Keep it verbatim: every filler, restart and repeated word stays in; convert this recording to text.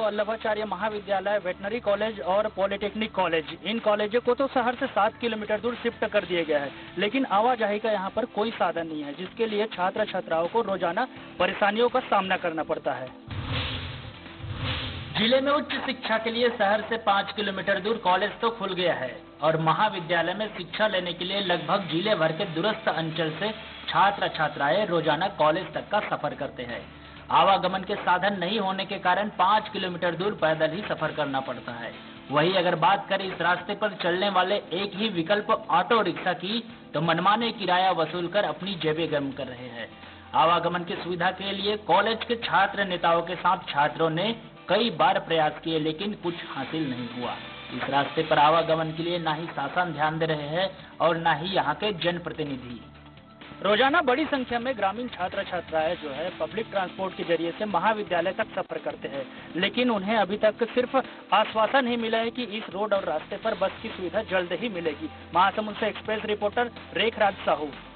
वल्लभाचार्य महाविद्यालय, veterinary college और polytechnic college, इन कॉलेजों को तो शहर से सात किलोमीटर दूर शिफ्ट कर दिया गया है, लेकिन आवाजाही का यहाँ पर कोई साधन नहीं है, जिसके लिए छात्र छात्राओं को रोजाना परेशानियों का सामना करना पड़ता है। जिले में उच्च शिक्षा के लिए शहर से पाँच किलोमीटर दूर कॉलेज तो खुल गया है और महाविद्यालय में शिक्षा लेने के लिए लगभग जिले भर के दूरस्थ अंचल से छात्र छात्राएं रोजाना कॉलेज तक का सफर करते हैं। आवागमन के साधन नहीं होने के कारण पाँच किलोमीटर दूर पैदल ही सफर करना पड़ता है। वहीं अगर बात करें इस रास्ते पर चलने वाले एक ही विकल्प ऑटो रिक्शा की, तो मनमाने किराया वसूल कर अपनी जेबें गर्म कर रहे हैं। आवागमन की सुविधा के लिए कॉलेज के छात्र नेताओं के साथ छात्रों ने कई बार प्रयास किए, लेकिन कुछ हासिल नहीं हुआ। इस रास्ते पर आवागमन के लिए न ही शासन ध्यान दे रहे हैं और न ही यहाँ के जनप्रतिनिधि। रोजाना बड़ी संख्या में ग्रामीण छात्र छात्राएं जो है पब्लिक ट्रांसपोर्ट के जरिए से महाविद्यालय तक सफर करते हैं, लेकिन उन्हें अभी तक सिर्फ आश्वासन ही मिला है कि इस रोड और रास्ते पर बस की सुविधा जल्द ही मिलेगी। महासमुंद से एक्सप्रेस रिपोर्टर रेखराज साहू।